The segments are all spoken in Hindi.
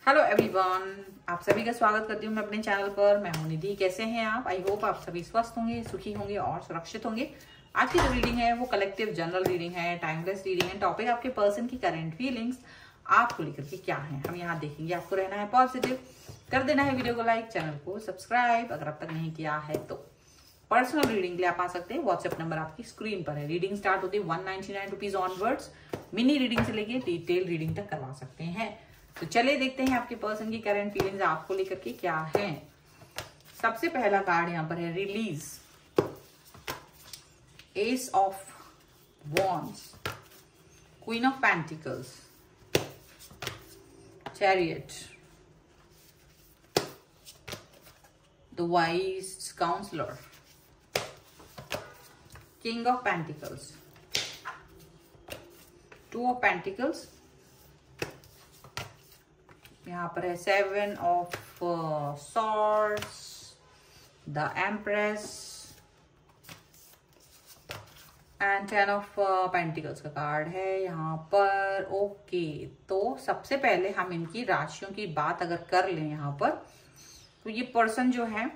हेलो एवरीवन, आप सभी का स्वागत करती हूँ मैं अपने चैनल पर। मैं हूँ निधि। कैसे हैं आप? आई होप आप सभी स्वस्थ होंगे, सुखी होंगे और सुरक्षित होंगे। आज की जो रीडिंग है वो कलेक्टिव जनरल रीडिंग है, टाइमलेस रीडिंग है। टॉपिक आपके पर्सन की करंट फीलिंग्स आपको लेकर के क्या है, हम यहाँ देखेंगे। आपको रहना है पॉजिटिव, कर देना है वीडियो को लाइक, चैनल को सब्सक्राइब अगर अब तक नहीं किया है तो। पर्सनल रीडिंग के लिए आप आ सकते हैं, व्हाट्सएप नंबर आपकी स्क्रीन पर है। रीडिंग स्टार्ट होती है 199 रुपीज ऑनवर्ड्स। मिनी रीडिंग से लेके डिटेल रीडिंग तक करवा सकते हैं। तो चलिए देखते हैं आपके पर्सन की करंट फीलिंग्स आपको लेकर के क्या है। सबसे पहला कार्ड यहाँ पर है release, ace of wands, queen of pentacles, chariot, the wise counsellor, king of pentacles, two of pentacles, यहाँ पर है 7 of swords, the empress and 10 of pentacles का कार्ड है यहाँ पर। ओके, तो सबसे पहले हम इनकी राशियों की बात अगर कर लें यहाँ पर, तो ये पर्सन जो है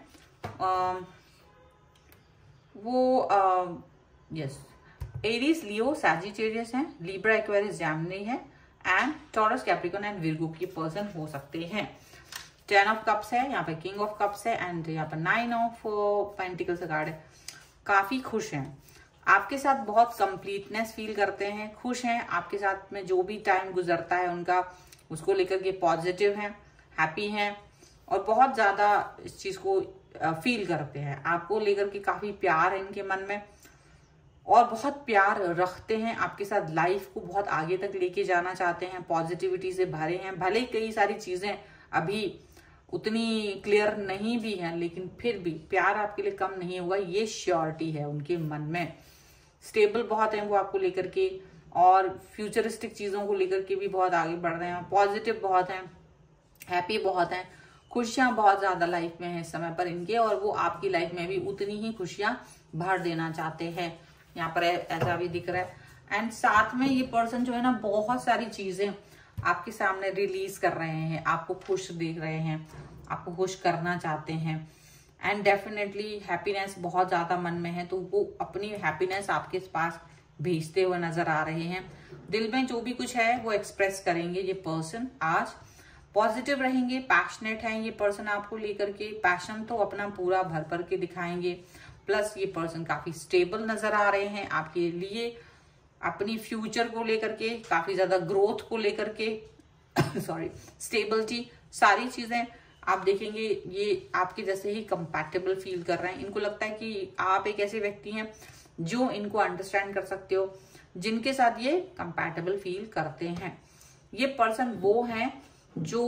वो यस एरीज, लियो, सैजिटेरियस है, लिब्रा, एक्वेरियस, जेमिनी है and Taurus, Capricorn and Virgo के पर्सन हो सकते हैं। 10 ऑफ कप्स है यहाँ पे, किंग ऑफ कप्स है एंड यहाँ पर 9 ऑफ पेंटिकल्स का कार्ड है। काफी खुश हैं आपके साथ, बहुत कंप्लीटनेस फील करते हैं, खुश हैं आपके साथ में। जो भी टाइम गुजरता है उनका, उसको लेकर के पॉजिटिव हैं, हैप्पी हैं और बहुत ज्यादा इस चीज को फील करते हैं। आपको लेकर के काफी प्यार है इनके मन में और बहुत प्यार रखते हैं आपके साथ। लाइफ को बहुत आगे तक लेके जाना चाहते हैं, पॉजिटिविटी से भरे हैं। भले ही कई सारी चीजें अभी उतनी क्लियर नहीं भी हैं, लेकिन फिर भी प्यार आपके लिए कम नहीं होगा, ये श्योरिटी है उनके मन में। स्टेबल बहुत है वो आपको लेकर के और फ्यूचरिस्टिक चीजों को लेकर के भी बहुत आगे बढ़ रहे हैं। पॉजिटिव बहुत हैं, हैप्पी बहुत हैं, खुशियां बहुत ज्यादा लाइफ में है इस समय पर इनके, और वो आपकी लाइफ में भी उतनी ही खुशियां भर देना चाहते हैं। यहाँ पर ऐसा भी दिख रहा है। एंड साथ में ये पर्सन जो है ना, बहुत सारी चीजें आपके सामने रिलीज कर रहे हैं, आपको खुश देख रहे हैं, आपको खुश करना चाहते हैं एंड डेफिनेटली हैप्पीनेस बहुत ज्यादा मन में है, तो वो अपनी हैप्पीनेस आपके पास भेजते हुए नजर आ रहे हैं। दिल में जो भी कुछ है वो एक्सप्रेस करेंगे ये पर्सन आज। पॉजिटिव रहेंगे, पैशनेट है ये पर्सन आपको लेकर के, पैशन तो अपना पूरा भर भर के दिखाएंगे। प्लस ये पर्सन काफी स्टेबल नजर आ रहे हैं आपके लिए, अपनी फ्यूचर को लेकर के, काफी ज्यादा ग्रोथ को लेकर के सॉरी, स्टेबिलिटी, सारी चीजें आप देखेंगे ये आपके जैसे ही कंपैटिबल फील कर रहे हैं। इनको लगता है कि आप एक ऐसे व्यक्ति हैं जो इनको अंडरस्टैंड कर सकते हो, जिनके साथ ये कंपैटिबल फील करते हैं। ये पर्सन वो हैं जो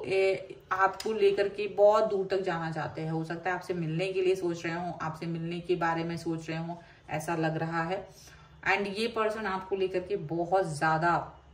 आपको लेकर के बहुत दूर तक जाना चाहते हैं। हो सकता है आपसे मिलने के लिए सोच रहे हो, आपसे मिलने के बारे में सोच रहे हो, ऐसा लग रहा है। एंड ये पर्सन आपको लेकर के बहुत ज्यादा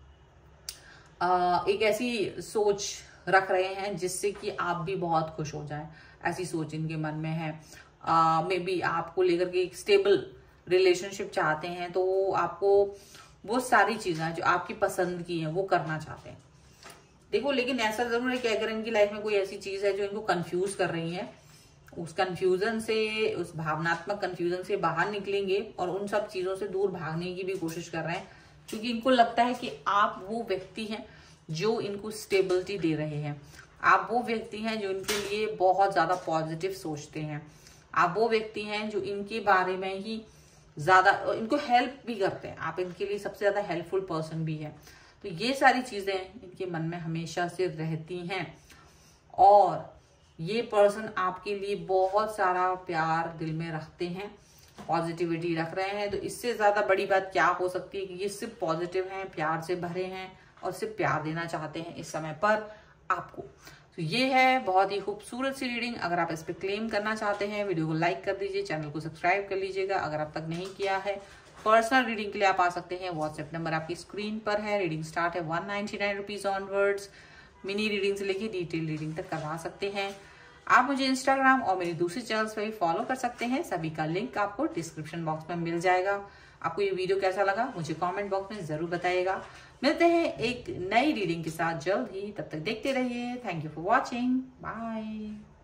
एक ऐसी सोच रख रहे हैं जिससे कि आप भी बहुत खुश हो जाएं, ऐसी सोच इनके मन में है। मे बी आपको लेकर के एक स्टेबल रिलेशनशिप चाहते हैं, तो आपको वो सारी चीजें जो आपकी पसंद की हैं वो करना चाहते हैं। देखो, लेकिन ऐसा जरूर है कि अगर इनकी लाइफ में कोई ऐसी चीज है जो इनको कंफ्यूज कर रही है, उस कंफ्यूजन से, उस भावनात्मक कंफ्यूजन से बाहर निकलेंगे और उन सब चीजों से दूर भागने की भी कोशिश कर रहे हैं, क्योंकि इनको लगता है कि आप वो व्यक्ति हैं जो इनको स्टेबिलिटी दे रहे हैं। आप वो व्यक्ति हैं जो इनके लिए बहुत ज्यादा पॉजिटिव सोचते हैं। आप वो व्यक्ति हैं जो इनके बारे में ही ज्यादा इनको हेल्प भी करते हैं। आप इनके लिए सबसे ज्यादा हेल्पफुल पर्सन भी है। तो ये सारी चीजें इनके मन में हमेशा से रहती हैं और ये पर्सन आपके लिए बहुत सारा प्यार दिल में रखते हैं, पॉजिटिविटी रख रहे हैं। तो इससे ज्यादा बड़ी बात क्या हो सकती है कि ये सिर्फ पॉजिटिव हैं, प्यार से भरे हैं और सिर्फ प्यार देना चाहते हैं इस समय पर आपको। तो ये है बहुत ही खूबसूरत सी रीडिंग। अगर आप इस पर क्लेम करना चाहते हैं, वीडियो को लाइक कर दीजिए, चैनल को सब्सक्राइब कर लीजिएगा अगर अब तक नहीं किया है। पर्सनल रीडिंग के लिए आप आ सकते हैं, व्हाट्सएप नंबर आपकी स्क्रीन पर है। रीडिंग स्टार्ट है 199 रुपीज ऑनवर्ड्स। मिनी रीडिंग से लेके डिटेल रीडिंग तक करवा सकते हैं। आप मुझे इंस्टाग्राम और मेरी दूसरी चैनल्स पर भी फॉलो कर सकते हैं, सभी का लिंक आपको डिस्क्रिप्शन बॉक्स में मिल जाएगा। आपको ये वीडियो कैसा लगा मुझे कमेंट बॉक्स में जरूर बताइएगा। मिलते हैं एक नई रीडिंग के साथ जल्द ही, तब तक देखते रहिए। Thank you for watching, bye.